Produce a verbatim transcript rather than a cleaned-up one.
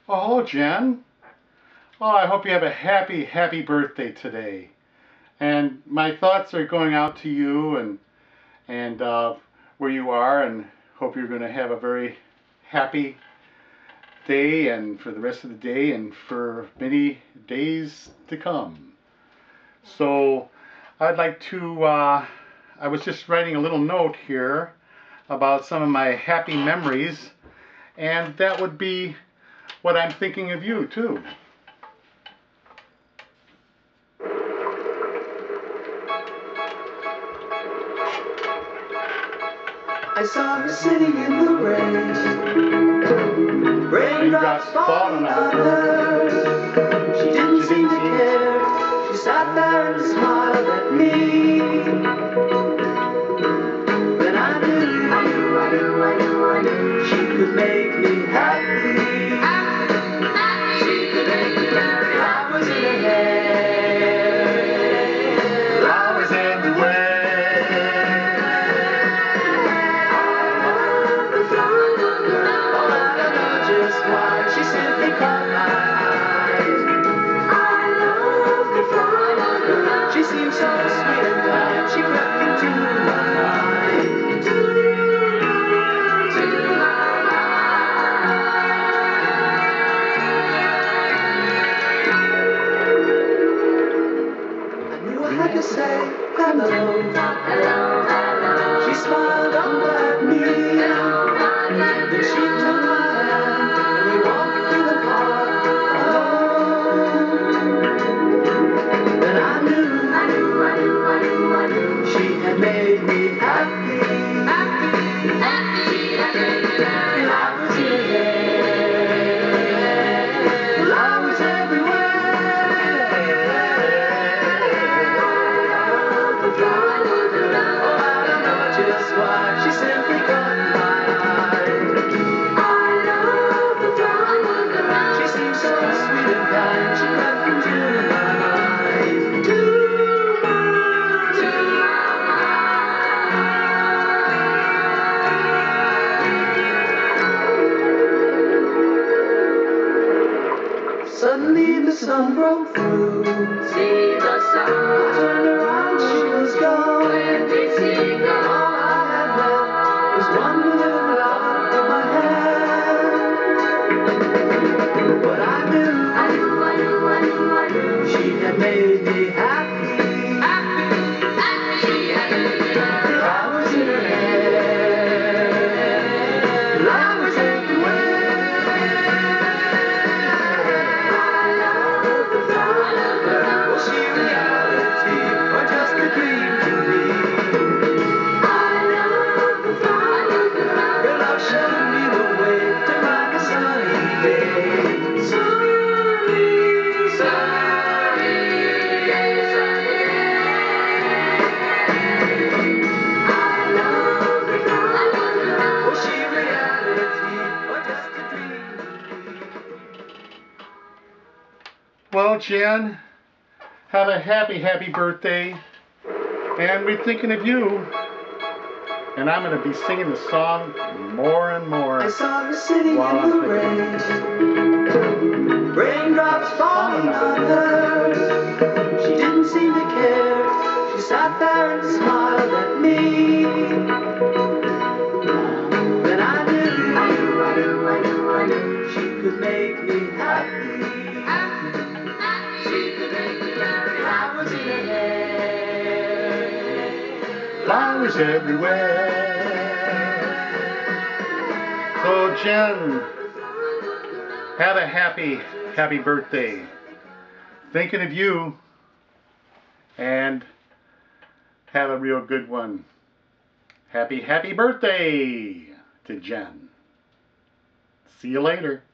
Oh, hello, Jen. Oh, I hope you have a happy, happy birthday today. And my thoughts are going out to you and and uh, where you are, and hope you're going to have a very happy day and for the rest of the day and for many days to come. So, I'd like to. Uh, I was just writing a little note here about some of my happy memories, and that would be what I'm thinking of you too. I saw her sitting in the rain, raindrops falling on her. She didn't seem to care. She sat there and smiled at me. Then I knew, I knew, I knew, I knew, I knew she could make me happy. She could make me happy. I was in her head, flowers everywhere. She simply caught my eyes. I loved her from her. She seemed so sweet and kind. She crept into my mind. To my mind. I knew I had to say hello. Hello, hello. She smiled up at me. Then she took my hand and we walked through the park alone. Then I knew, I knew, I knew, I knew, I knew she had made me happy. Happy, happy, she had made me happy. I was in her head, flowers everywhere. I love the flowers. Oh, I don't know just why. She simply got my eye. She seemed so sweet and kind. She crept into my mind. To my, to my mind. Suddenly the sun broke through. See the sun. I turned around, she was gone. Where did she go? All I had left was one little lock of my hair. But I knew, I knew, I knew, I knew, I knew she had made me happy. Happy, happy, she had made me happy. Flowers in her hair, flowers everywhere. I love the flower. Was she reality or just a dream to me? I love the flower. Her love showed me the way to find a sunny day. Well, Jen, have a happy, happy birthday. And we're thinking of you. And I'm going to be singing the song more and more. I saw her sitting in the rain, raindrops falling on her. She didn't seem to care. She sat there and smiled at me. Then I knew, I knew, I knew, I knew, I knew she could make me happy. She could make me happy. Flowers in her hair, Flowers everywhere. So, Jen, have a happy, happy birthday. Thinking of you, and have a real good one. Happy, happy birthday to Jen. See you later.